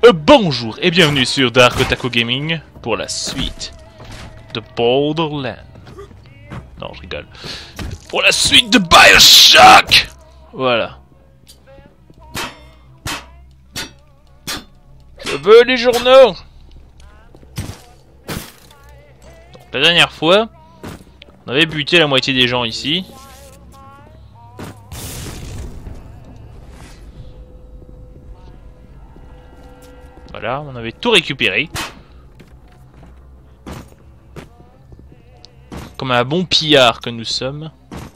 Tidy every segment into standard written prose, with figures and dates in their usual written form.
Bonjour et bienvenue sur Dark Otaku Gaming pour la suite de Borderlands. Non, je rigole. Pour la suite de BioShock. Voilà. Je veux les journaux. Donc, la dernière fois, on avait buté la moitié des gens ici. Voilà, on avait tout récupéré. Comme un bon pillard que nous sommes.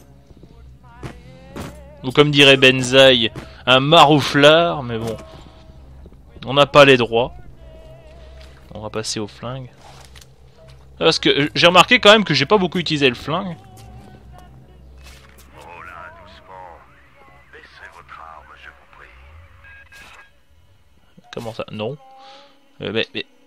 Ou comme dirait Benzaï, un marouflard, mais bon. On n'a pas les droits. On va passer au flingue. Parce que j'ai remarqué quand même que j'ai pas beaucoup utilisé le flingue. Oh là, doucement. Baissez votre arme, je vous prie. Comment ça? Non. Mais,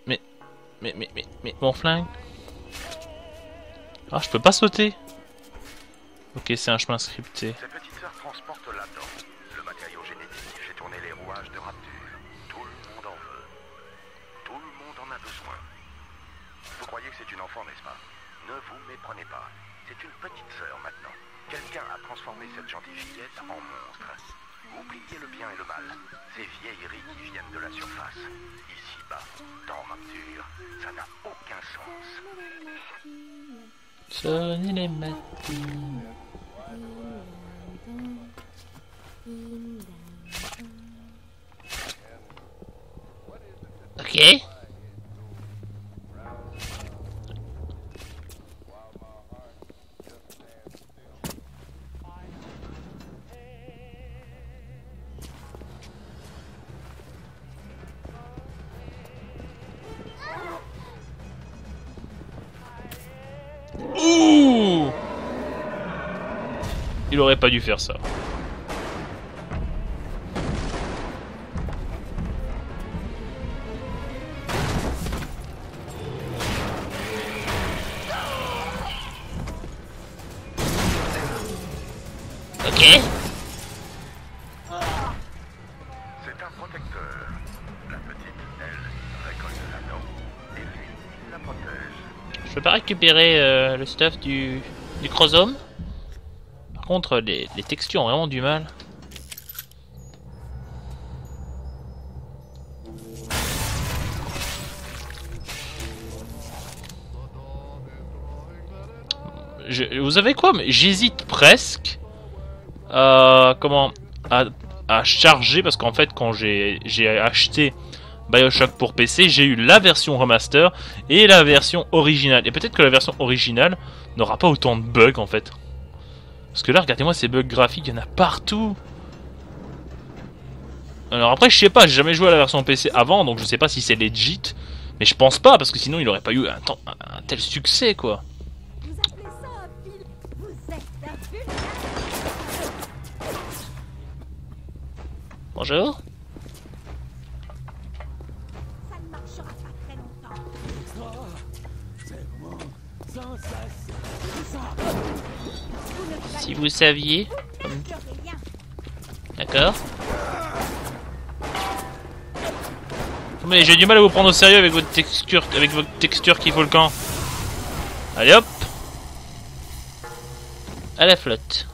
mon flingue. Ah, je peux pas sauter. Ok, c'est un chemin scripté. Cette petite sœur transporte là-dedans le matériau génétique qui fait tourner les rouages de Rapture. Tout le monde en veut. Tout le monde en a besoin. Vous croyez que c'est une enfant, n'est-ce pas? Ne vous méprenez pas. C'est une petite sœur maintenant. Quelqu'un a transformé cette gentille fillette en monstre. Oubliez le bien et le mal. Ces vieilleries qui viennent de la surface. Ici-bas, dans Rapture, ça n'a aucun sens. Sonnez les matines. Ok. Ouh! Il aurait pas dû faire ça. Ok. C'est un protecteur. La petite, elle, récolte l'anneau. Et lui, la protège. Je peux pas récupérer le stuff du chromosome. Par contre, les textures ont vraiment du mal. Vous savez quoi? Mais j'hésite presque à charger, parce qu'en fait, quand j'ai acheté BioShock pour PC, j'ai eu la version remaster et la version originale. Et peut-être que la version originale n'aura pas autant de bugs en fait. Parce que là, regardez-moi ces bugs graphiques, il y en a partout. Alors après, je sais pas, j'ai jamais joué à la version PC avant, donc je sais pas si c'est legit. Mais je pense pas, parce que sinon il aurait pas eu un tel succès quoi. Vous appelez ça un film? Vous êtes un film? Bonjour. Ça ne marchera pas très longtemps. Vous ne Si vous saviez. valez rien. D'accord. Mais j'ai du mal à vous prendre au sérieux avec votre texture qui vaut le camp. Allez hop. À la flotte.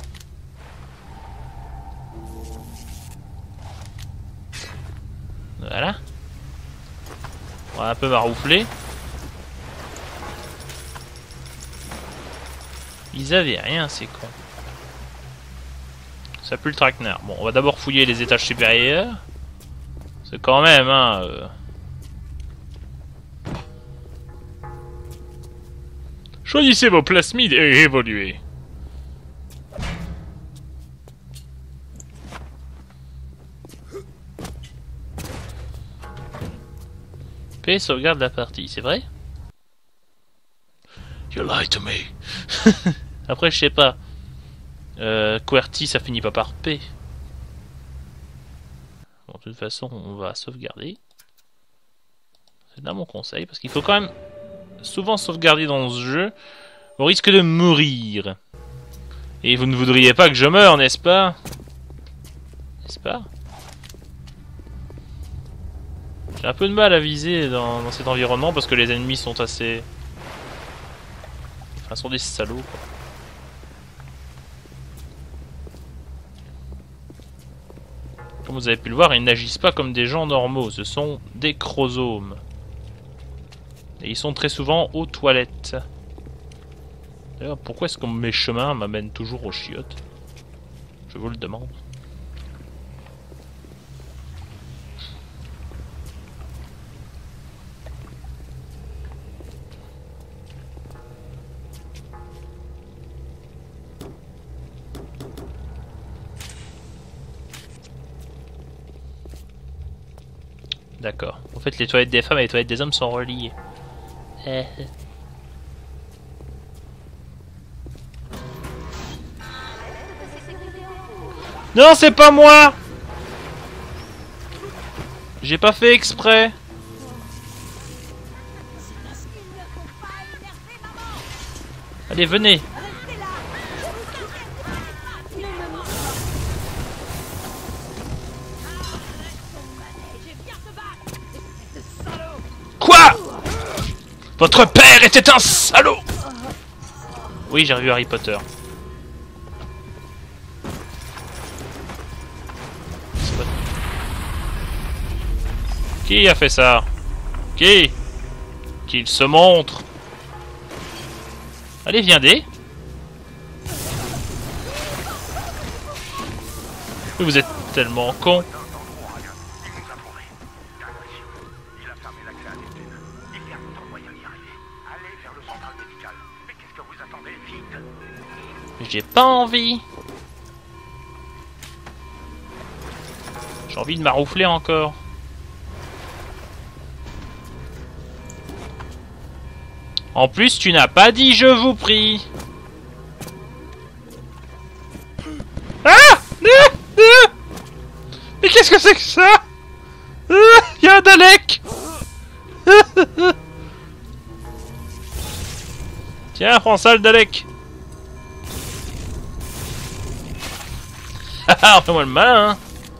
Voilà. On va un peu maroufler. Ils avaient rien, c'est con. Ça pue le traquenard. Bon, on va d'abord fouiller les étages supérieurs. C'est quand même, hein... Choisissez vos plasmides et évoluez. P sauvegarde la partie, c'est vrai? You lie to me. Après, je sais pas. QWERTY, ça finit pas par P. Bon, de toute façon, on va sauvegarder. C'est là mon conseil, parce qu'il faut quand même souvent sauvegarder dans ce jeu, au risque de mourir. Et vous ne voudriez pas que je meure, n'est-ce pas? N'est-ce pas? J'ai un peu de mal à viser dans cet environnement parce que les ennemis sont assez... Enfin, sont des salauds, quoi. Comme vous avez pu le voir, ils n'agissent pas comme des gens normaux, ce sont des chromosomes. Et ils sont très souvent aux toilettes. D'ailleurs, pourquoi est-ce que mes chemins m'amènent toujours aux chiottes? Je vous le demande. D'accord. En fait, les toilettes des femmes et les toilettes des hommes sont reliées. Non, c'est pas moi! J'ai pas fait exprès. Allez, venez. Quoi? Votre père était un salaud! Oui, j'ai revu Harry Potter. Qui a fait ça? Qui? Qu'il se montre. Allez, viendez. Vous êtes tellement con. J'ai pas envie. J'ai envie de m'aroufler encore. En plus, tu n'as pas dit je vous prie. Ah! Mais qu'est-ce que c'est que ça? Il y a un Dalek. Tiens, prends ça le Dalek. Ah, fais-moi le malin, hein.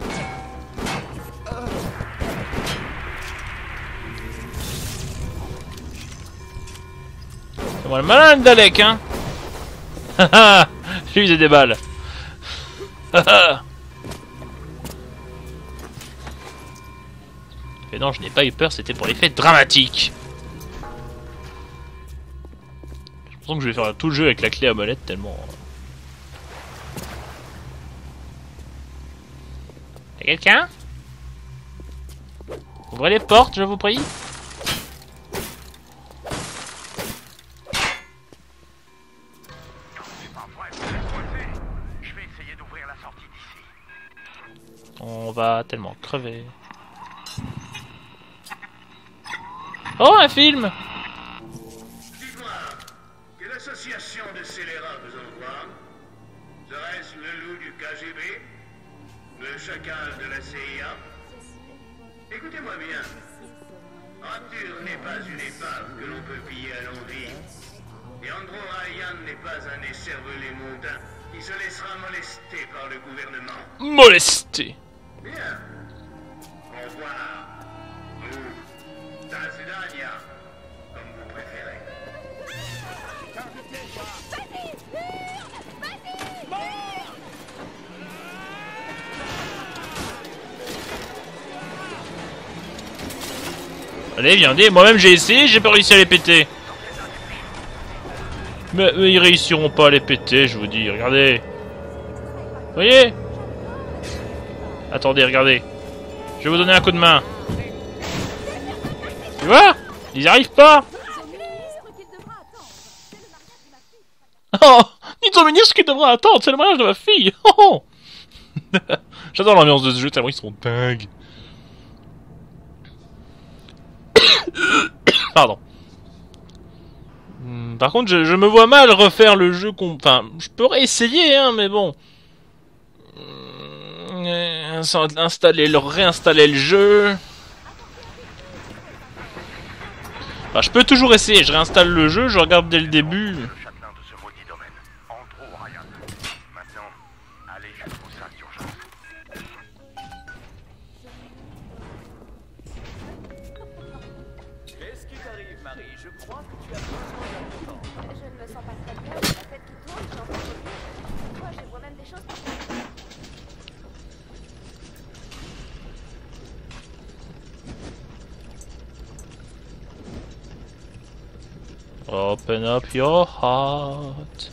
Fais-moi le malin, le Dalek, hein. Haha, j'ai usé des balles. Haha. Mais non, je n'ai pas eu peur, c'était pour l'effet dramatique. Je pense que je vais faire tout le jeu avec la clé à molette tellement... Y'a quelqu'un? Ouvrez les portes, je vous prie. On va tellement crever. Oh, un film! Dites-moi, quelle association de scélérats vous envoie? Serait-ce le loup du KGB? Le chacal de la CIA? Écoutez-moi bien. Rapture n'est pas une épave que l'on peut piller à l'envie. Et Andro Ryan n'est pas un écervelé mondain qui se laissera molester par le gouvernement. Molesté! Bien. Au revoir. Ou Tasudania, comme vous préférez. Allez, viendez, moi-même j'ai essayé, j'ai pas réussi à les péter. Mais ils réussiront pas à les péter, je vous dis, regardez. Vous voyez? Attendez, regardez. Je vais vous donner un coup de main. Tu vois? Ils y arrivent pas. Oh, Nintendo ministre qui devra attendre, c'est le mariage de ma fille. Oh. J'adore l'ambiance de ce jeu, tellement ils sont dingues. Pardon. Par contre, je me vois mal refaire le jeu. Enfin, je pourrais essayer, hein, mais bon. Réinstaller le jeu. Enfin, je peux toujours essayer. Je réinstalle le jeu, je regarde dès le début. Le châtelain de ce maudit domaine, Andro Ryan. Maintenant, allez jusqu'au sac d'urgence. Marie, je crois que tu as besoin d'un temps. Je ne me sens pas très bien, j'ai la tête qui tourne, j'en peux plus. Moi, je vois même des choses qui... Open up your heart.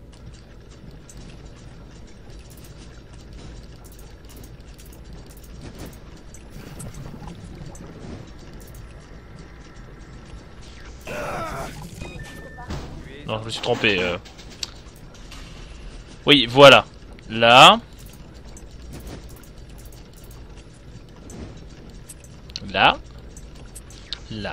Non, je me suis trompé. Oui, voilà. Là. Là. Là.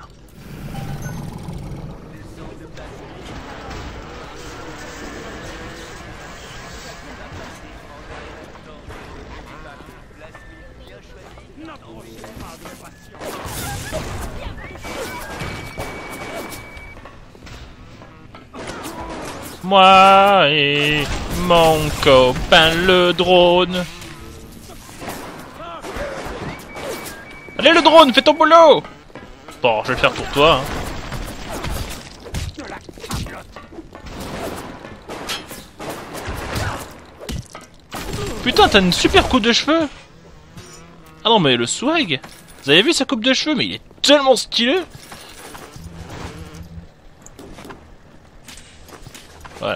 Moi et mon copain le drone. Allez le drone, fais ton boulot. Bon, je vais le faire pour toi. Hein. Putain, t'as une super coupe de cheveux. Ah non, mais le swag. Vous avez vu sa coupe de cheveux, mais il est tellement stylé. Voilà.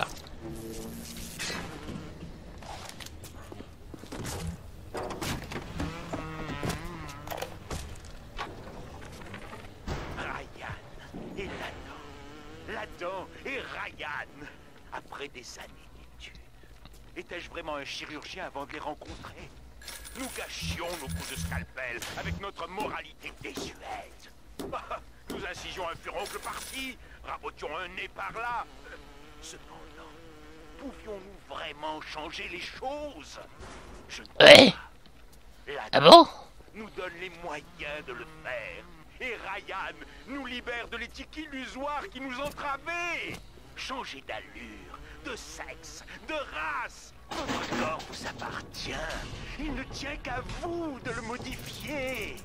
Ryan et L'Adam et Ryan. Après des années d'études. Étais-je vraiment un chirurgien avant de les rencontrer? Nous gâchions nos coups de scalpel avec notre moralité désuète. Nous incisions un furoncle par-ci, rabotions un nez par-là. Cependant, pouvions-nous vraiment changer les choses? Je ne crois Ouais. pas. Ah bon? Nous donne les moyens de le faire. Et Ryan nous libère de l'éthique illusoire qui nous entravait. Changer d'allure, de sexe, de race. Votre corps vous appartient. Il ne tient qu'à vous de le modifier.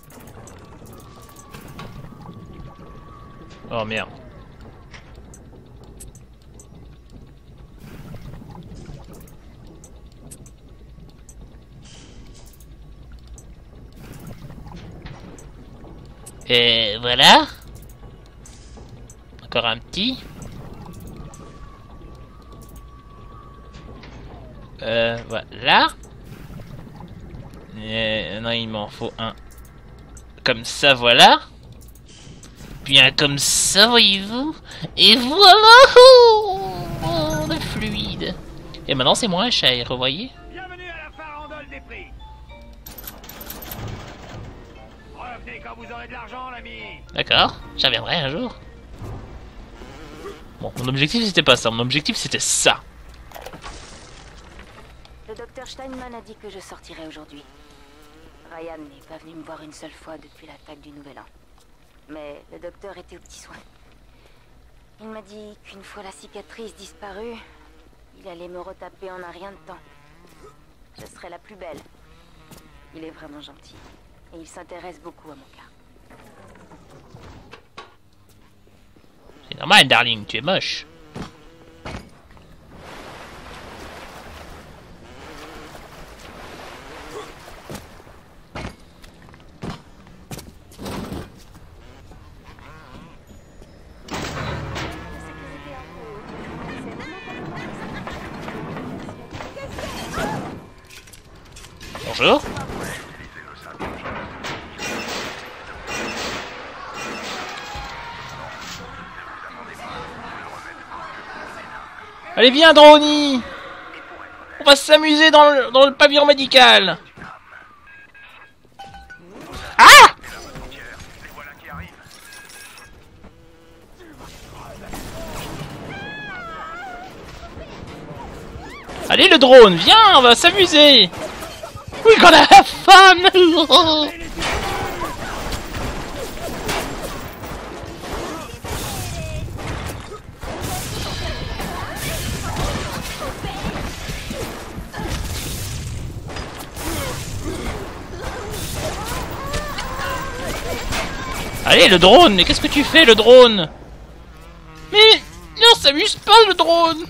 Oh merde. Et voilà. Encore un petit. Voilà. Non, il m'en faut un. Comme ça, voilà. Puis un comme ça, voyez-vous. Et voilà. Oh, le fluide. Et maintenant, c'est moins cher, vous voyez. Bienvenue à la farandole des prix. Revenez quand vous aurez de l'argent, l'ami. D'accord, j'y reviendrai un jour. Bon, mon objectif c'était pas ça, mon objectif c'était ça. Le docteur Steinman a dit que je sortirais aujourd'hui. Ryan n'est pas venu me voir une seule fois depuis l'attaque du Nouvel An. Mais le docteur était aux petits soins. Il m'a dit qu'une fois la cicatrice disparue, il allait me retaper en un rien de temps. Je serai la plus belle. Il est vraiment gentil. Et il s'intéresse beaucoup à mon cas. C'est normal, darling, tu es moche. Bonjour. Allez viens Drony. On va s'amuser dans le pavillon médical. Ah! Les voilà qui arrivent. Allez le drone, viens, on va s'amuser. We're gonna have fun. Allez, le drone! Mais qu'est-ce que tu fais, le drone? Mais non, s'amuse pas, le drone!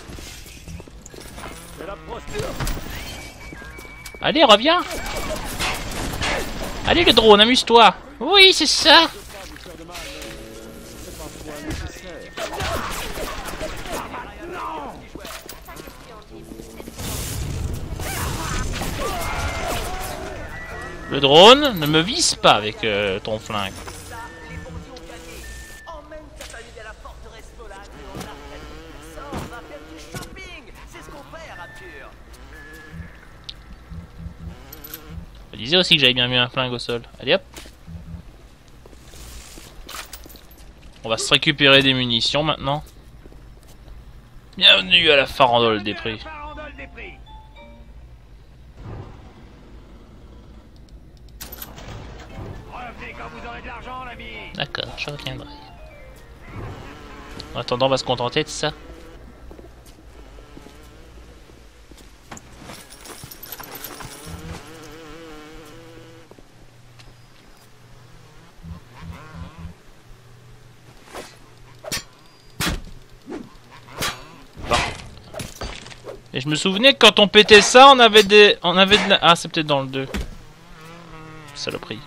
C'est la posture. Allez, reviens! Allez, le drone, amuse-toi! Oui, c'est ça! Le drone, ne me vise pas avec ton flingue. Emmène ta famille à la forteresse Nolan et on arrête. Sors, on va faire du shopping. C'est ce qu'on fait à Rapture. Je disais aussi que j'avais bien mis un flingue au sol. Allez hop! On va se récupérer des munitions maintenant. Bienvenue à la farandole des prix. Farandole des prix. Revenez quand vous aurez de l'argent, l'ami. D'accord, je reviendrai. En attendant, on va se contenter de ça. Et je me souvenais que quand on pétait ça, on avait de la... Ah, c'est peut-être dans le 2. Saloperie.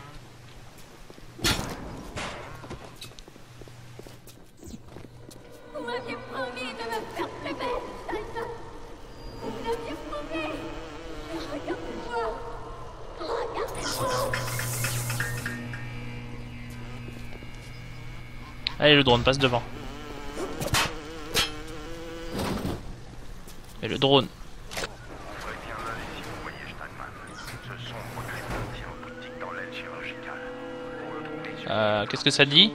Vous m'aviez promis de me faire plus belle, Salma. Vous m'aviez promis. Regardez-moi. Regardez-moi. Allez, le drone passe devant. Et le drone. Entrez bien là si vous voyez Steinman. Ce sombre crétin tient boutique dans l'aile chirurgicale. Vous le trouvez sur Qu'est-ce que ça dit?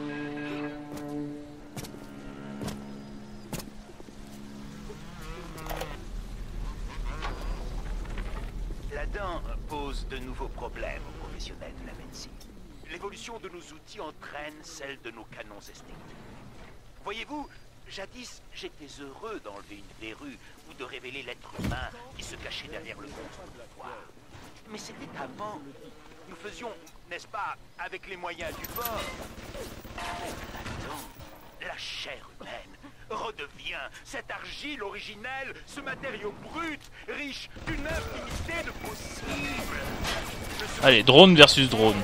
La dent pose de nouveaux problèmes aux professionnels de la médecine. L'évolution de nos outils entraîne celle de nos canons esthétiques. Voyez-vous, jadis, j'étais heureux d'enlever une verrue ou de révéler l'être humain qui se cachait derrière le monstre de pouvoir. Mais c'était avant. Nous faisions, n'est-ce pas, avec les moyens du bord. Maintenant, la chair humaine redevient cette argile originelle, ce matériau brut, riche d'une infinité de possibles. Allez, drone versus drone.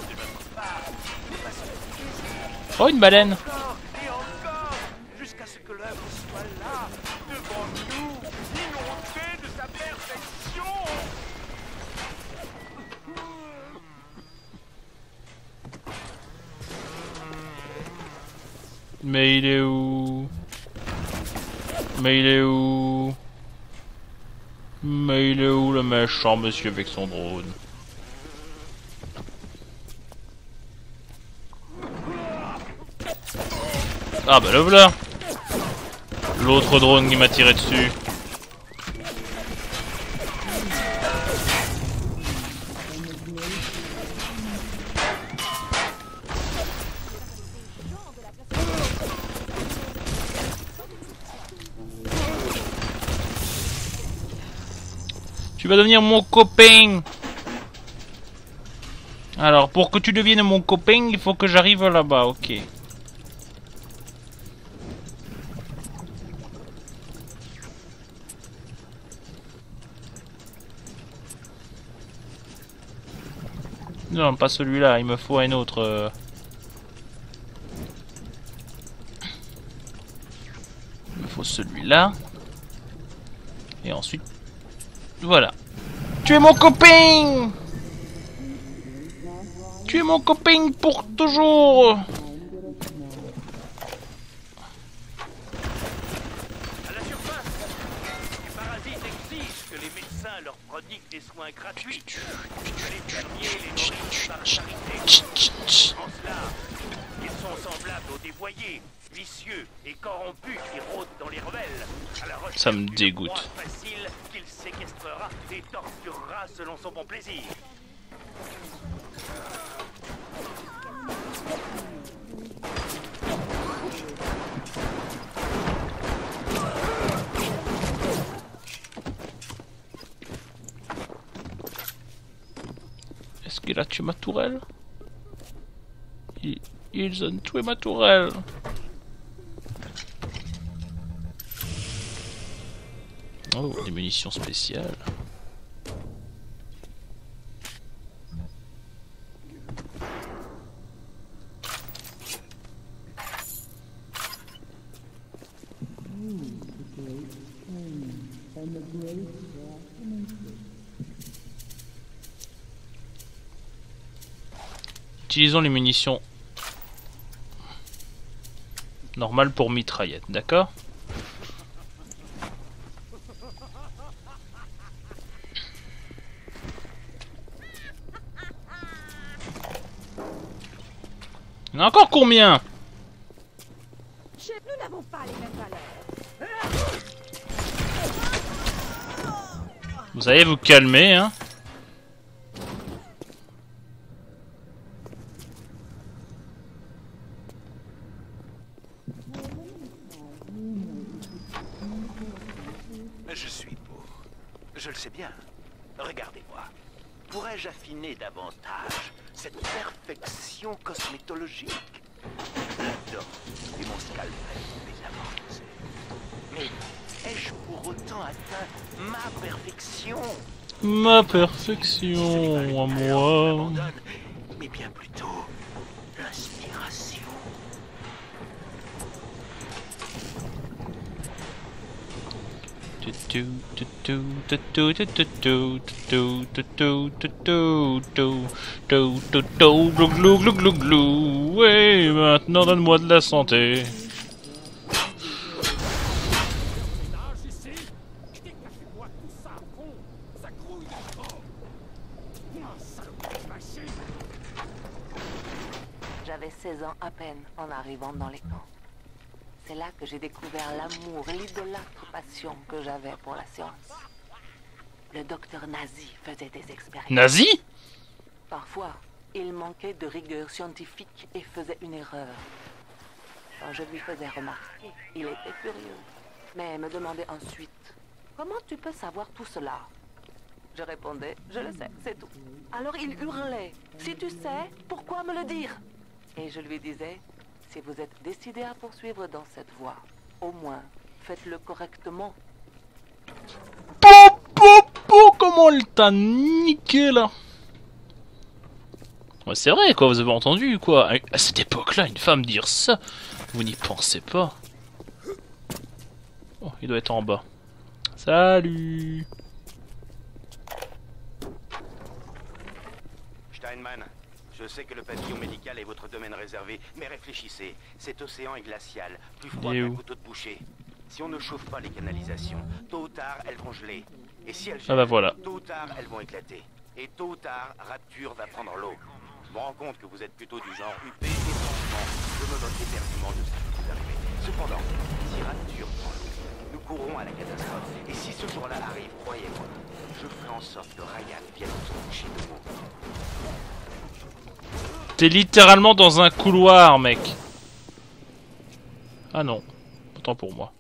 Oh, une baleine! Encore et encore, jusqu'à ce que l'œuvre soit là, devant nous, inondée de sa perfection. Mais il est où? Mais il est où? Mais il est où le méchant monsieur avec son drone? Ah bah le voilà! L'autre drone qui m'a tiré dessus. Tu vas devenir mon copain. Alors, pour que tu deviennes mon copain, il faut que j'arrive là-bas, ok. Non, pas celui-là, il me faut un autre. Il me faut celui-là. Et ensuite... Voilà. Tu es mon copain! Tu es mon copain pour toujours! À la surface, les parasites exigent que les médecins leur prodiguent des soins gratuits. Que les fermiers les nourrissent par charité. En cela, ils sont semblables aux dévoyés, vicieux et corrompus qui rôdent dans les rebelles. À la recherche Ça me d'une dégoûte. proie facile qu'il séquestrera et torturera selon son bon plaisir. Est-ce qu'il a tué ma tourelle? Ils ont tué ma tourelle. Oh, des munitions spéciales. Utilisons les munitions normales pour mitraillette, d'accord? Il y en a encore combien? Nous n'avons pas les mêmes valeurs. Vous allez vous calmer, hein? Je suis pauvre. Je le sais bien. Regardez-moi. Pourrais-je affiner davantage cette perfection cosmétologique? La dent et mon scalpel les avancent. Mais ai-je pour autant atteint ma perfection? Ma perfection à moi. Mais bien plutôt l'inspiration. Ouais, maintenant donne-moi de la santé. J'avais 16 ans à peine en arrivant dans les camps. C'est là que j'ai découvert l'amour, l'idolâtre passion que j'avais pour la science. Le docteur Nazi faisait des expériences. Nazi? Parfois, il manquait de rigueur scientifique et faisait une erreur. Quand je lui faisais remarquer, il était furieux, mais me demandait ensuite « Comment tu peux savoir tout cela ?» Je répondais « Je le sais, c'est tout. » Alors il hurlait « Si tu sais, pourquoi me le dire ?» Et je lui disais « Si vous êtes décidé à poursuivre dans cette voie, au moins faites-le correctement. » Comment elle t'a niqué là? Ouais, c'est vrai quoi, vous avez entendu quoi? À cette époque-là, une femme dire ça, vous n'y pensez pas. Oh, il doit être en bas. Salut. Steinman, je sais que le pavillon médical est votre domaine réservé, mais réfléchissez. Cet océan est glacial, plus froid qu'un couteau de boucher. Si on ne chauffe pas les canalisations, tôt ou tard, elles vont geler. Et si elles gèlent, Ah bah voilà. tôt ou tard, elles vont éclater. Et tôt ou tard, Rapture va prendre l'eau. Je me rends compte que vous êtes plutôt du genre huppé, et franchement, je me moque éperdument de ce qui vous arrive. Cependant, si Rapture prend l'eau, nous courrons à la catastrophe. Et si ce jour-là arrive, croyez-moi, je ferai en sorte que Ryan vienne se coucher de mots. T'es littéralement dans un couloir, mec. Ah non, autant pour moi.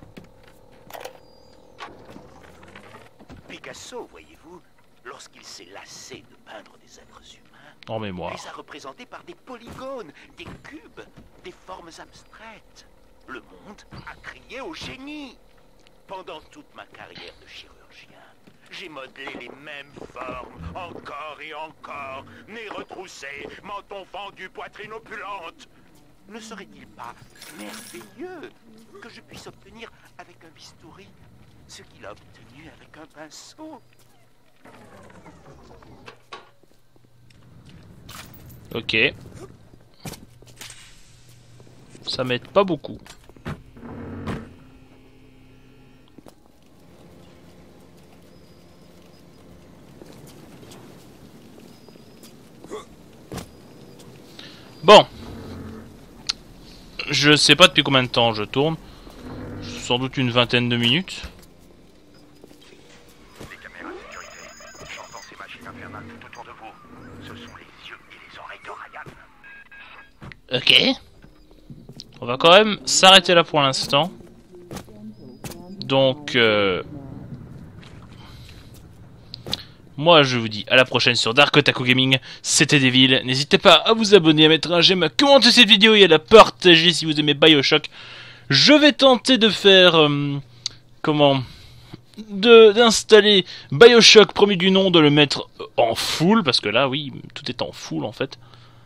Picasso, voyez-vous, lorsqu'il s'est lassé de peindre des êtres humains, En mémoire. les a représentés par des polygones, des cubes, des formes abstraites. Le monde a crié au génie. Pendant toute ma carrière de chirurgien, j'ai modelé les mêmes formes, encore et encore. Nez retroussé, menton fendu, poitrine opulente. Ne serait-il pas merveilleux que je puisse obtenir avec un bistouri ce qu'il a obtenu avec un pinceau? Ok. Ça m'aide pas beaucoup. Bon. Je sais pas depuis combien de temps je tourne. Sans doute une vingtaine de minutes. Les caméras de sécurité, j'entends ces machines infernales tout autour de vous. Ce sont les yeux et les oreilles de Ryan. Ok. On va quand même s'arrêter là pour l'instant. Donc, moi je vous dis à la prochaine sur Dark Otaku Gaming. C'était Devil. N'hésitez pas à vous abonner, à mettre un j'aime, à commenter cette vidéo et à la partager si vous aimez Bioshock. Je vais tenter de faire... d'installer Bioshock premier du nom, de le mettre en full, parce que là oui, tout est en full en fait.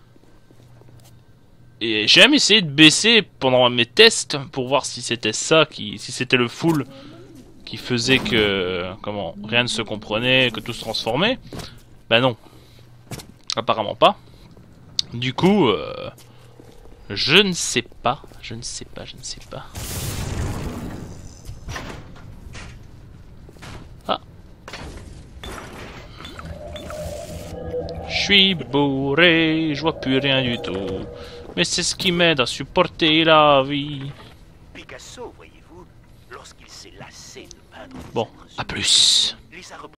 Et j'ai même essayé de baisser pendant mes tests pour voir si c'était ça, si c'était le full qui faisait que rien ne se comprenait, que tout se transformait. Bah non, apparemment pas. Du coup, je ne sais pas. Ah. Je suis bourré, je vois plus rien du tout. Mais c'est ce qui m'aide à supporter la vie. Picasso, voyez-vous, lorsqu'il s'est lassé de peindre... Bon, à plus.